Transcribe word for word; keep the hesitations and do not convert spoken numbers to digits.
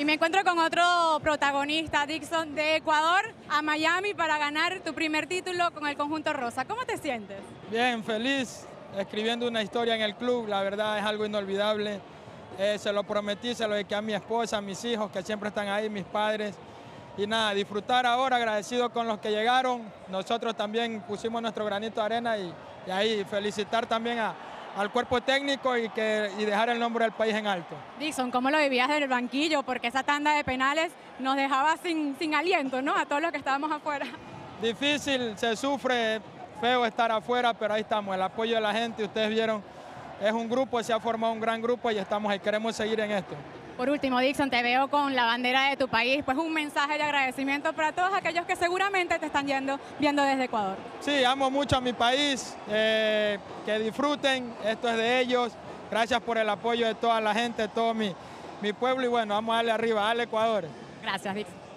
Y me encuentro con otro protagonista, Dixon, de Ecuador a Miami para ganar tu primer título con el conjunto rosa. ¿Cómo te sientes? Bien, feliz, escribiendo una historia en el club, la verdad es algo inolvidable. Eh, se lo prometí, se lo dediqué a mi esposa, a mis hijos que siempre están ahí, mis padres. Y nada, disfrutar ahora, agradecido con los que llegaron. Nosotros también pusimos nuestro granito de arena y, y ahí felicitar también a, al cuerpo técnico y, que, y dejar el nombre del país en alto. Dixon, ¿cómo lo vivías del banquillo? Porque esa tanda de penales nos dejaba sin, sin aliento, ¿no? A todos los que estábamos afuera. Difícil, se sufre, feo estar afuera, pero ahí estamos, el apoyo de la gente, ustedes vieron, es un grupo, se ha formado un gran grupo y estamos ahí, queremos seguir en esto. Por último, Dixon, te veo con la bandera de tu país, pues un mensaje de agradecimiento para todos aquellos que seguramente te están yendo, viendo desde Ecuador. Sí, amo mucho a mi país, eh, que disfruten, esto es de ellos, gracias por el apoyo de toda la gente, de todo mi, mi pueblo y bueno, vamos a darle arriba, al Ecuador. Gracias, Dixon.